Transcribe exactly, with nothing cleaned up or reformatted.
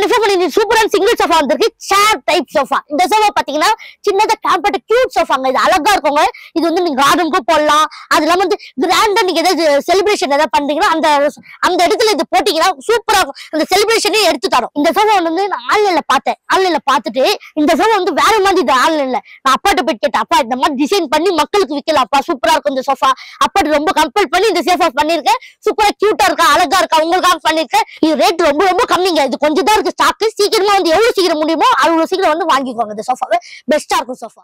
Twenty four சூப்பரான single sofa வந்திருக்கு. Chair type sofa. இந்த சோஃபா பாத்தீங்கன்னா சின்னதா காம்பேக்ட் கியூட் சோஃபாங்க. இது அழகா இருக்குங்க. இது வந்து நீங்க கார்டனுக்கும் போடலாம். அது இல்லாம வந்து கிராண்டா நீங்க ஏதாவது செலிப்ரேஷன் ஏதாவது பண்றீங்கன்னா அந்த அந்த இடத்துல இது போட்டீங்கன்னா சூப்பரா இருக்கும். அந்த செலிப்ரேஷனே எடுத்து தரும். இந்த சோஃபா வந்து நான் ஆன்லைன்ல பார்த்தேன். ஆன்லைன்ல பார்த்துட்டு இந்த சோஃபா வந்து வேற மாதிரி இது ஆன்லைன்ல நான் அப்பாட்ட போய் கேட்டேன். அப்பா இந்த மாதிரி டிசைன் பண்ணி மக்களுக்கு விற்கலாம்ப்பா, சூப்பரா இருக்கும் இந்த சோஃபா. அப்பாட்ட ரொம்ப கம்பல் பண்ணி இந்த சோஃபா பண்ணிருக்கேன். சூப்பரா கியூட்டா இருக்கா, அழகா இருக்கா, உங்களுக்காக பண்ணிருக்கேன். இது ரேட் ரொம்ப ரொம்ப கம்மிங்க. இது கொஞ்சம் தான் இருக்கு ஸ்டாக். சீக்கிரமா வந்து எவ்வளவு சீக்கிரம் முடியுமோ அவ்வளவு சீக்கிரம் வந்து வாங்கிக்கோங்க. இந்த சோஃபாவை பெஸ்டா இருக்கும் சோஃபா.